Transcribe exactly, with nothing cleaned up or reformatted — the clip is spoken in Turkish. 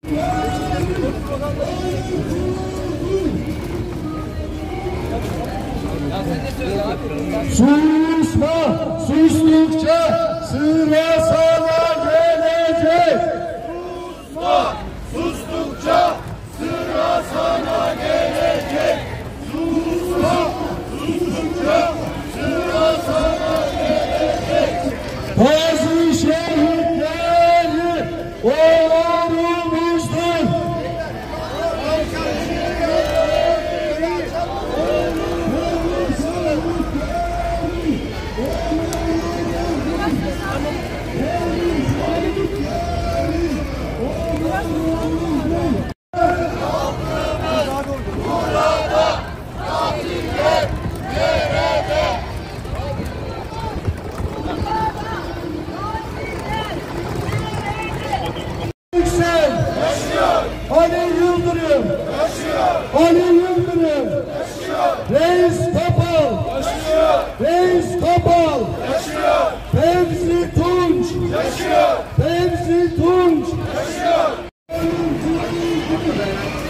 Susma, sustukça sıra sana gelecek. Susma, sustukça sıra sana gelecek. Susma, sustukça sıra sana gelecek. Bazı şehitleri onurumuzdur. Yüksel, Ali Yıldırım, Ali Yıldırım, Reis Topal, Reis Topal, Fevzi Tunç, Fevzi Tunç.